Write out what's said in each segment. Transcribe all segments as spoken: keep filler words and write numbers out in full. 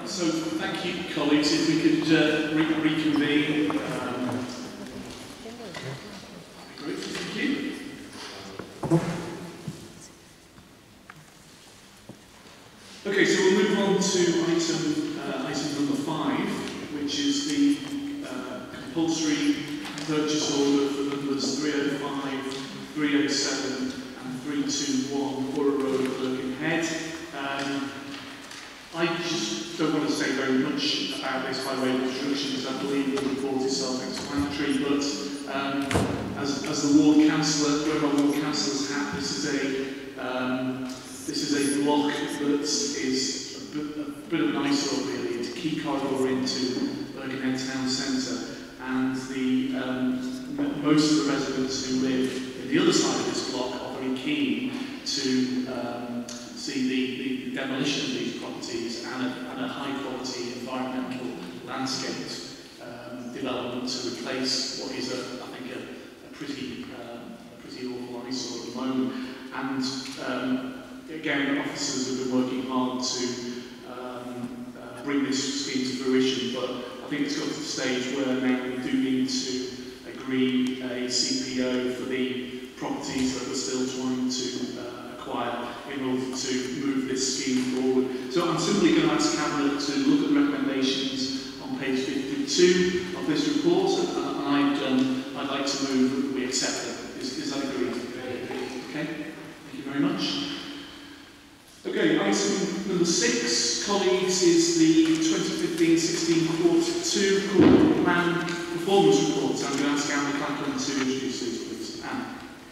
So thank you, colleagues. If we could uh, re reconvene. Um, great, thank you. Okay, so we'll move on to item, uh, item number five, which is the uh, compulsory purchase order for numbers three oh five, three oh seven and three two one Borough Road, Birkenhead. Um, I just don't want to say very much about this by way of introduction, because I believe the report is self-explanatory, but um, as, as the ward councillor, wearing my ward councillor's hat, this is a um, this is a block that is a bit, a bit of an eyesore, really. It's a key corridor into Birkenhead town centre, and the um, most of the residents who live in the other side of this block are very keen to um, see the, the, the demolition of these properties and a, and a high quality environmental landscape um, development to replace what is, a, I think, a, a, pretty, um, a pretty awful eyesore at the moment. And um, again, officers have been working hard to um, uh, bring this scheme to fruition, but I think it's got to the stage where now we do need to agree a C P O for the properties that we're still trying to uh, acquire in order to move this scheme forward. So I'm simply going to ask Cabinet to look at the recommendations on page fifty-two of this report, and I'd, um, I'd like to move that we accept them. Is, is that agreed? Okay, thank you very much. Okay, item number six, colleagues, is the twenty fifteen sixteen quarter two Cllr Plan performance report. So I'm going to ask Ann McLachlan to introduce these, please. Anne.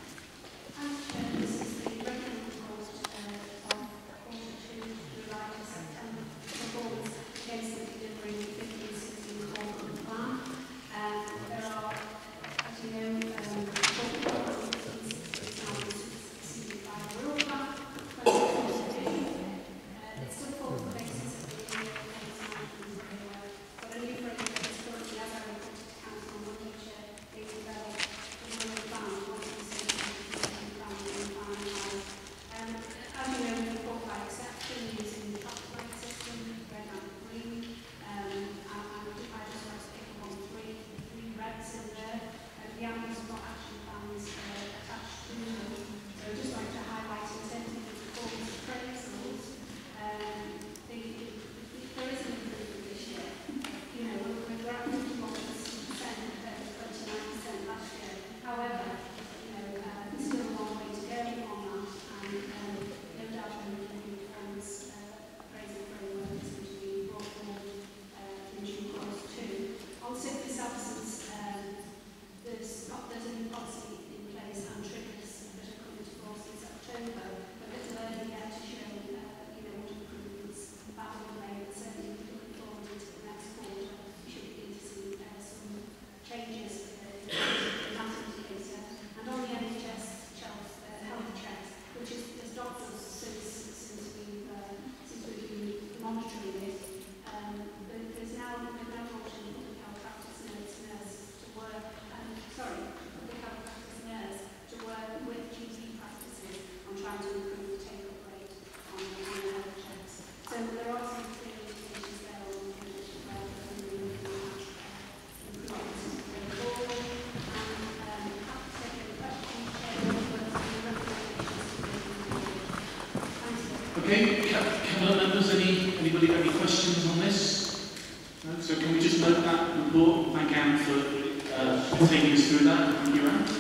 Okay, Cabinet members, any, anybody have any questions on this? No? So can we just note that report? Thank Anne for uh, taking us through that. Thank you, Anne.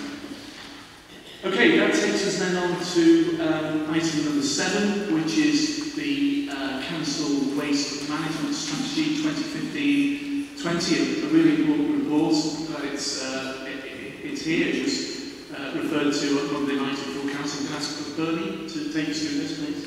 Okay, that takes us then on to um, item number seven, which is the uh, Council Waste Management Strategy twenty fifteen twenty, a really important report. But it's, uh, it, it, it's here, just uh, referred to on Monday night at full council. Can I ask Bernie to take us through this, please?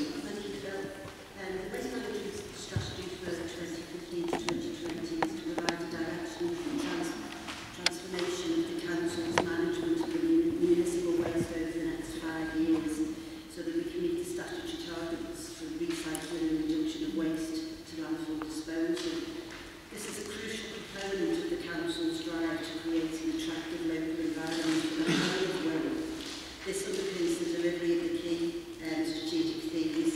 This underpins the delivery of the key um, strategic themes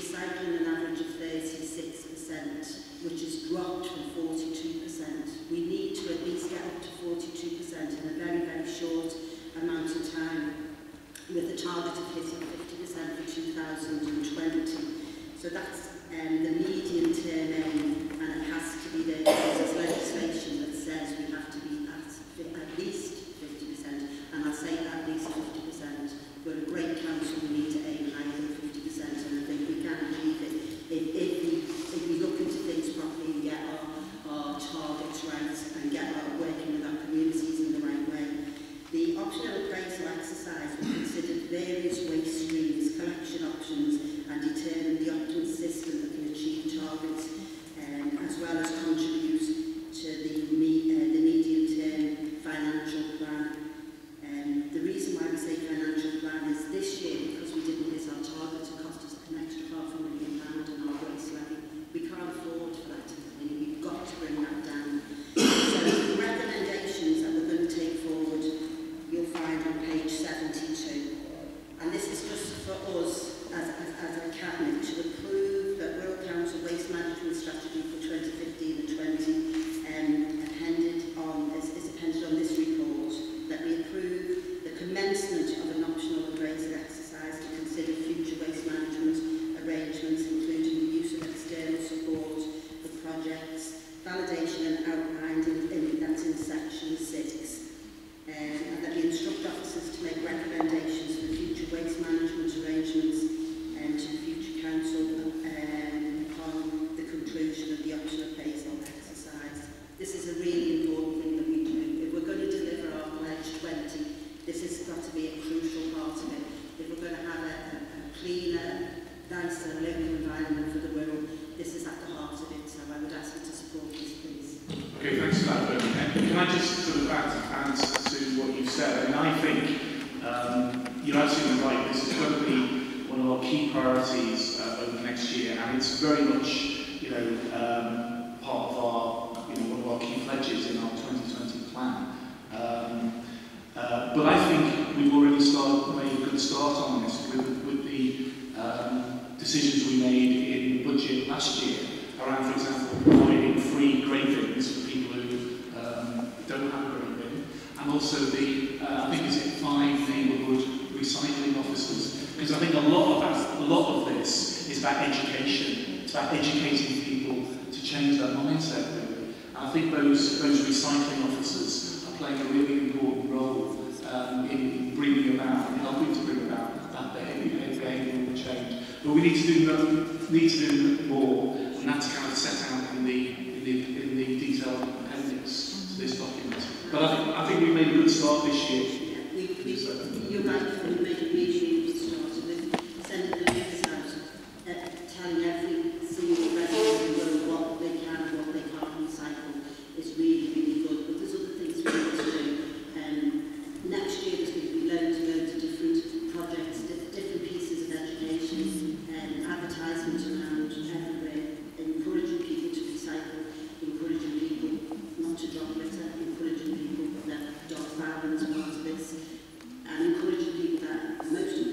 recycling an average of thirty-six percent, which has dropped from forty-two percent. We need to at least get up to forty-two percent in a very, very short amount of time, with a target of hitting fifty percent for two thousand twenty. So that's um, the medium term aim, and it has to be there because there's legislation that says we have to be at, at least fifty percent, and I'll say at least fifty percent. We're a great council, we need to aim higher than fifty percent, and I think we can achieve it if, if, we, if we look into things properly and get our, our targets right and get our working with our communities in the right way. The optional appraisal exercise will consider various waste streams, collection options, and determine the optimal system that can achieve targets, um, as well as contribute to the, me, uh, the medium-term financial plan. Um, the reason why we say financial plan is this year, because we didn't hit our target, it cost us an extra half a million pounds on our waste levy. We can't afford for that to continue. We've got to bring that down. So the recommendations that we're going to take forward, you'll find on page seventy-two. And this is just for us as, as, as a cabinet to approve that Wirral Council Waste Management Strategy for twenty fifteen and twenty um, appended on, is, is appended on this report, that we approve the commencement of an optional appraisal exercise to consider future waste management arrangements, including the use of external support for projects, validation and outlined in, in, that's in section six. Um, and that we instruct officers to make recommendations for future waste management arrangements and um, to the future council um, upon the conclusion of the optional appraisal exercise. This is a really important thing that we do. If we're going to deliver our pledge twenty, this has got to be a crucial part of it. If we're going to have a, a, a cleaner, nicer local environment for the Wirral, this is at the heart of it. So I would ask you to support this, please. Okay, thanks for that, Bernie. And can I just sort of add, add to what you've said? I mean, I think um, you're absolutely right. This is going to be one of our key priorities uh, over the next year, and it's very much, you know, um, part of our, you know, one of our key pledges in our twenty twenty plan. Um, uh, but I think we've already started, made a good start on this with, with the um, decisions we made in the budget last year around, for example, providing free grey bins for people who um, don't have a grey bin, and also the, uh, I think it's five neighbourhood recycling officers, because I think a lot of that, a lot of this is about education. It's about educating people to change their mindset, really. And I think those those recycling officers are playing a really important role um, in bringing about and helping to bring about that behaviour, behavioural change. But we need to do no, need to do more, and that's kind of set out in the in the in the detailed appendix to this document. But I think I think we made a good start this year. Yeah, we, we, you're right. We made a really, really good start with sending the letters out, uh, telling every single resident in the world what they can and what they can't recycle is really, really good. But there's other things we need to do. Um, next year there's going to be loads and loads of different projects, different pieces of education, and advertisement around everywhere, encouraging people to recycle, encouraging people not to drop litter, encouraging people that dog violence are part of this, and encouraging people that most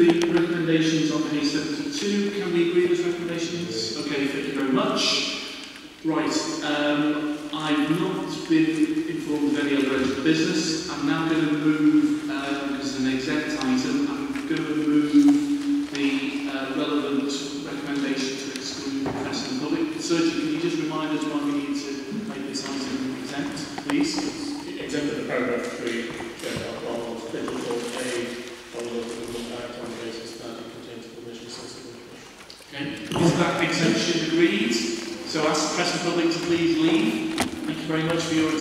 the recommendations on page seventy-two. Can we agree with recommendations? Okay, thank you very much. Right, um, I've not been informed of any other urgent business. I'm now going to move, um, as an exempt item, I'm going to move the uh, relevant recommendation to exclude press and public. Sergio, can you just remind us why we need to make this item exempt, please? Exempt of paragraph three, on digital aid, on the act on the basis that it contains permission sensitive information. Okay, is that exemption agreed? So ask the press and public to please leave. Thank you very much for your